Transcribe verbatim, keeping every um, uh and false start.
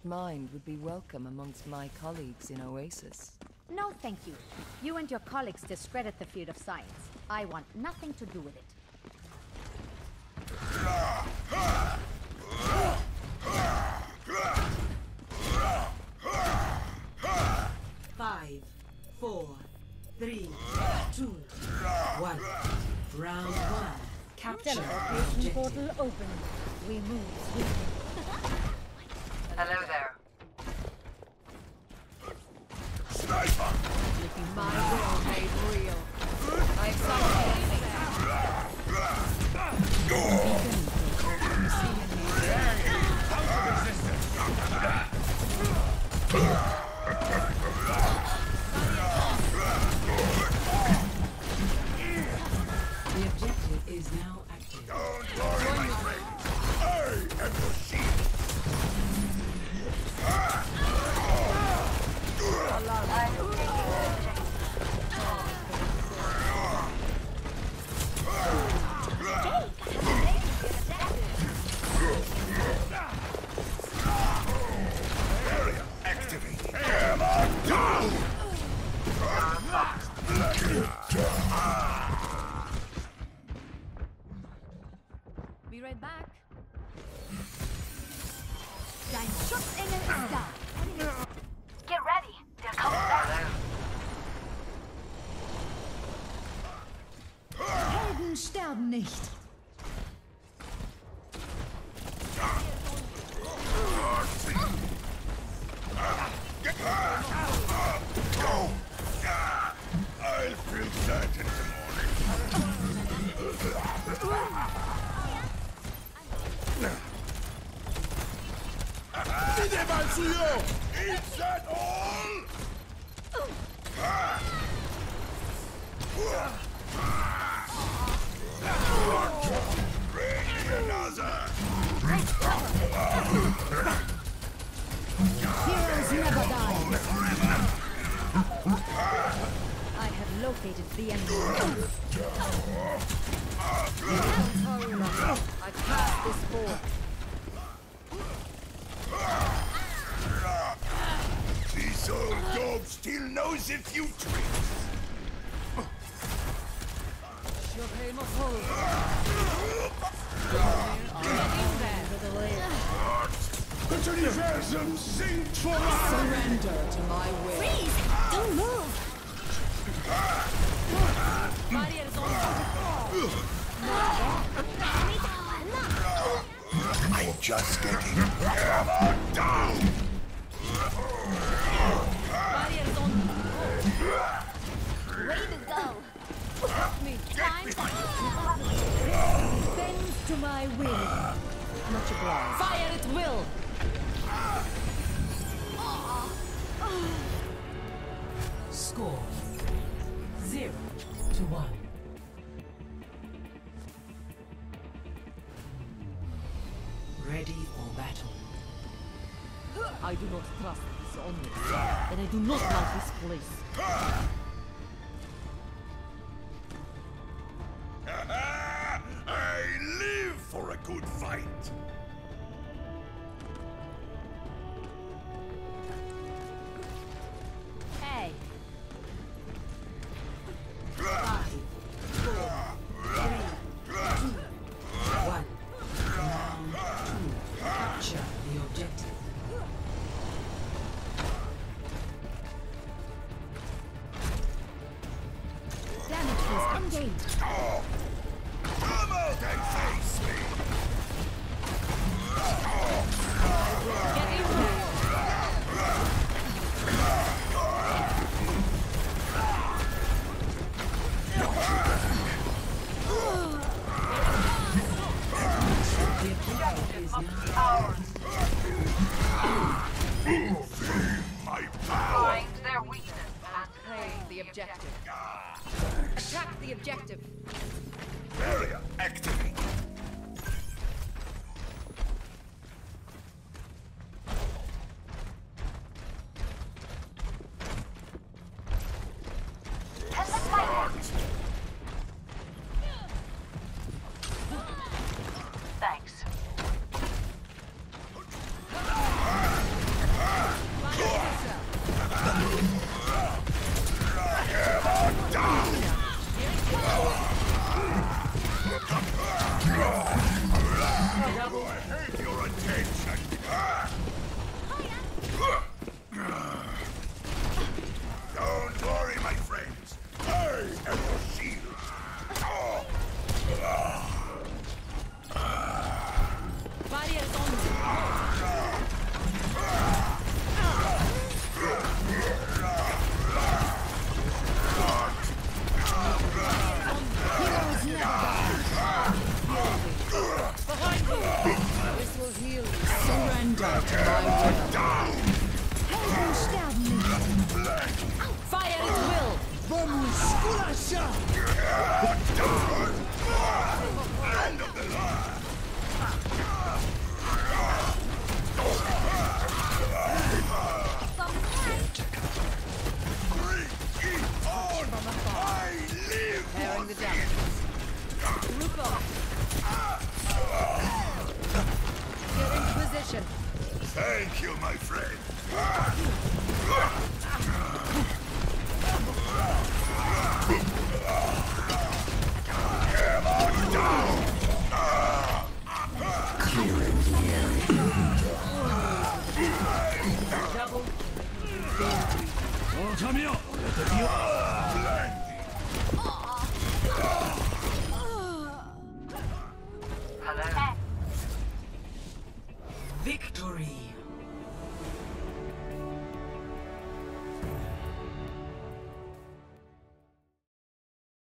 mind would be welcome amongst my colleagues in Oasis. No, thank you. You and your colleagues discredit the field of science. I want nothing to do with it. Five, four, three, two, one. Round one. Capture Teleportation portal open. We move swiftly. Hello there. Sniper! My will made real. I saw anything. Go! The objective is now active. Don't worry, my friend. I am your shield. Area activate. Hammer down. Be right back. Dein Schutzengel ist da. Get ready. They're coming back. Helden sterben nicht. Go. I'll feel that in the morning. Did mal zu you? Is that all? Bring another. Heroes never die. I have located the enemy. I cast this forth. This old dog still knows a few tricks. Das Universum singt vor uns. Surrender to my will. Freeze! Don't move! I'm just getting hammered down. Way to go! Me. Get behind Bend to my will. Much obliged. Fire at will! Score zero to one. Ready for battle. I do not trust this only, and I do not like this place. I live for a good fight. Hey. Five, four, three, two, one. Round two. Capture the objective. Damage is engaged. Come out and face me. The objective is now My power. Find their weakness and Play the objective. Attack the objective. Area activate. Thanks. position. Thank you, my friend. Clearing the area. Double. Hello. Victory.